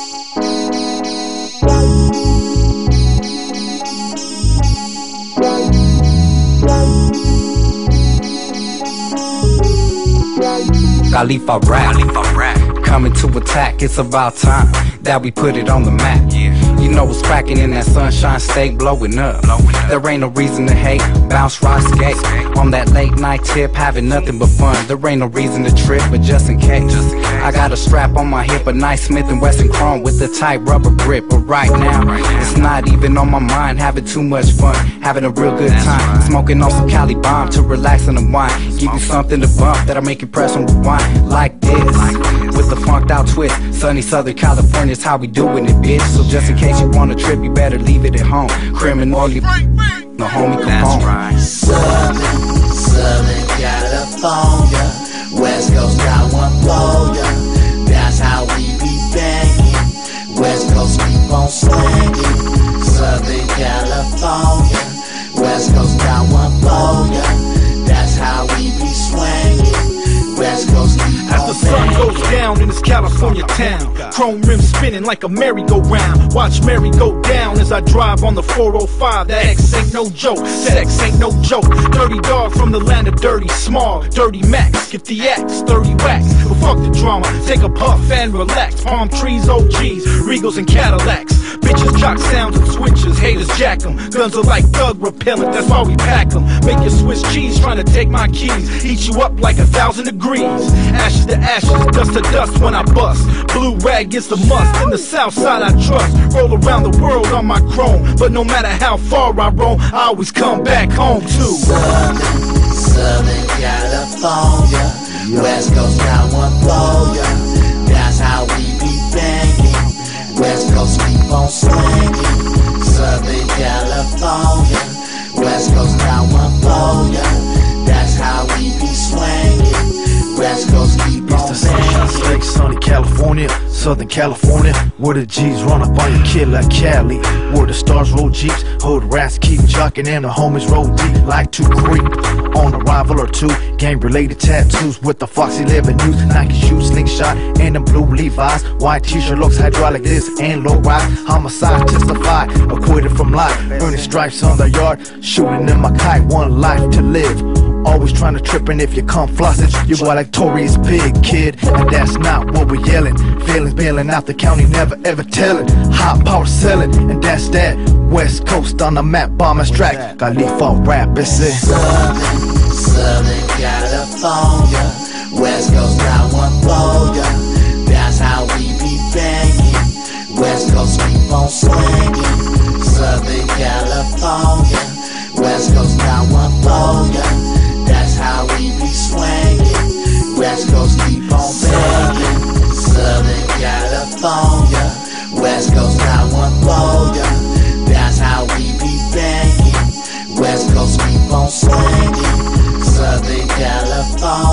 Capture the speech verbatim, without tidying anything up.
Khalifa rap, coming to attack. It's about time that we put it on the map. You know what's cracking in that sunshine state, blowing up. There ain't no reason to hate, bounce, rock, skate. On that late night tip, having nothing but fun. There ain't no reason to trip, but just in case, I got a strap on my hip, a nice Smith and Wesson chrome with a tight rubber grip. But right now, it's not even on my mind. Having too much fun, having a real good time. Smoking on some Cali bomb to relax and unwind. Give you something to bump that'll make you press on rewind. Like this, with the funked out twist. Sunny Southern California's how we doing it, bitch. So just in case you want a trip, you better leave it at home. Criminal, you no homie, come on. Right. Southern, Southern California, West Coast got one for ya. That's how we be banging. West Coast keep on swinging. Southern California, West Coast got one for ya. That's how we be swinging. West Coast keep on As the sun goes down in this California town, chrome rims spinning like a merry-go-round. Watch Mary go down as I drive on the four oh five. That X ain't no joke, sex ain't no joke. Dirty dog from the land of dirty small. Dirty Max, get the axe, thirty whacks. But fuck the drama, take a puff and relax. Palm trees, O Gs, Regals and Cadillacs. Bitches jock sounds and switches, haters jack them. Guns are like thug repellent, that's why we pack them. Make your Swiss cheese trying to take my keys. Heat you up like a thousand degrees. Ashes to ashes, dust to dust when I bust. Blue rag is the must, in the south side I trust. Roll around the world on my chrome, but no matter how far I roam, I always come back home too. Southern, Southern California, West Coast got one for ya. That's how we be banging. West Coast keep on swinging. Southern California, West Coast got one for ya. That's how we be swinging. West Coast keep on It's the Sunshine State, sunny California, Southern California, where the G's run up on your kid like Cali. Where the stars roll jeeps, hood rats keep jocking, and the homies roll deep like to creep. On a rival or two, gang-related tattoos with the Foxy Living News, Nike shoes, slingshot, and them blue Levi's. White t-shirt looks hydraulic, this and low rise. Homicide testified, acquitted from life. Burning stripes on the yard, shooting in my kite. One life to live. Always trying to trip, and if you come flossing, you go like Tory's pig, kid. And that's not what we're yelling. Feelings bailing out the county, never ever telling. Hot power selling, and that's that. West Coast on the map, bombing track. Khalifa rap, it's it. Southern, Southern California, West Coast got one for ya. That's how we be banging. West Coast keep on swinging. Southern California, West Coast got one for ya. That's how we be swinging. West Coast keep on banging. Southern California, West Coast got one for ya. That's how we be banging. West Coast keep on swinging. Southern California.